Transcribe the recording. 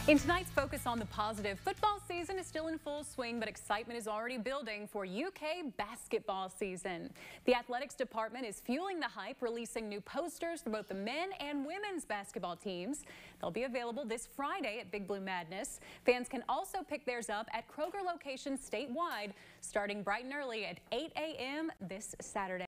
In tonight's Focus on the Positive, football season is still in full swing, but excitement is already building for UK basketball season. The athletics department is fueling the hype, releasing new posters for both the men and women's basketball teams. They'll be available this Friday at Big Blue Madness. Fans can also pick theirs up at Kroger locations statewide, starting bright and early at 8 a.m. this Saturday.